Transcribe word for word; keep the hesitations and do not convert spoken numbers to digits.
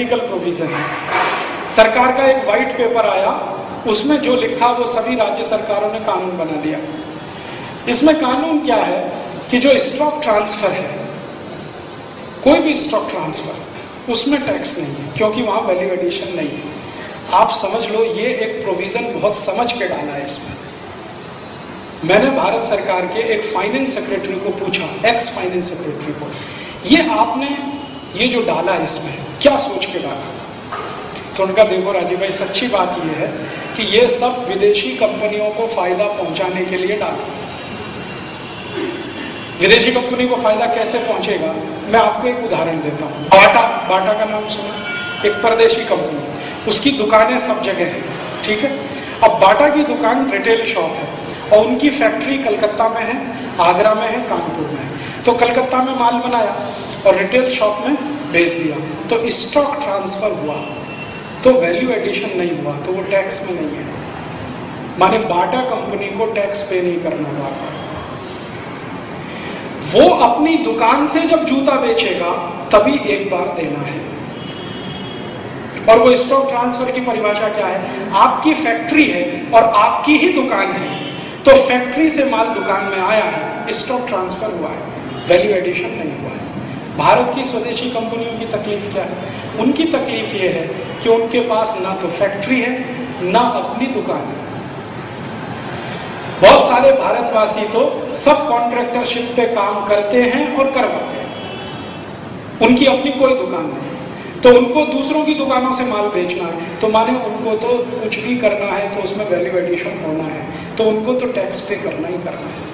Technical provision है। सरकार का एक व्हाइट पेपर आया, उसमें जो लिखा वो सभी राज्य सरकारों ने कानून बना दिया। इसमें कानून क्या है कि जो स्टॉक ट्रांसफर है, कोई भी स्टॉक ट्रांसफर, उसमें टैक्स नहीं है, क्योंकि वहां वैल्यू एडिशन नहीं है। आप समझ लो, ये एक प्रोविजन बहुत समझ के डाला है इसमें। मैंने भारत सरकार के एक फाइनेंस सेक्रेटरी को पूछा, एक्स फाइनेंस सेक्रेटरी को, ये आपने ये जो डाला है इसमें क्या सोच के डाला? तो उनका, देखो राजीव भाई, सच्ची बात ये है कि ये सब विदेशी कंपनियों को फायदा पहुंचाने के लिए डाला। विदेशी कंपनी को फायदा कैसे पहुंचेगा, मैं आपको एक उदाहरण देता हूं। बाटा, बाटा का नाम सुना, एक परदेशी कंपनी, उसकी दुकानें सब जगह है, ठीक है। अब बाटा की दुकान रिटेल शॉप है और उनकी फैक्ट्री कलकत्ता में है, आगरा में है, कानपुर में है। तो कलकत्ता में माल बनाया और रिटेल शॉप में बेच दिया, तो स्टॉक ट्रांसफर हुआ, तो वैल्यू एडिशन नहीं हुआ, तो वो टैक्स में नहीं है। माने बाटा कंपनी को टैक्स पे नहीं करना पड़ा। वो अपनी दुकान से जब जूता बेचेगा तभी एक बार देना है। और वो स्टॉक ट्रांसफर की परिभाषा क्या है? आपकी फैक्ट्री है और आपकी ही दुकान है, तो फैक्ट्री से माल दुकान में आया है, स्टॉक ट्रांसफर हुआ है, वैल्यू एडिशन नहीं हुआ है। भारत की स्वदेशी कंपनियों की तकलीफ क्या है? उनकी तकलीफ ये है कि उनके पास ना तो फैक्ट्री है, ना अपनी दुकान है। बहुत सारे भारतवासी तो सब कॉन्ट्रैक्टरशिप पे काम करते हैं और करवाते हैं, उनकी अपनी कोई दुकान नहीं, तो उनको दूसरों की दुकानों से माल बेचना है, तो माने उनको तो कुछ भी करना है तो उसमें वैल्यू एडिशन होना है, तो उनको तो टैक्स पे करना ही करना है।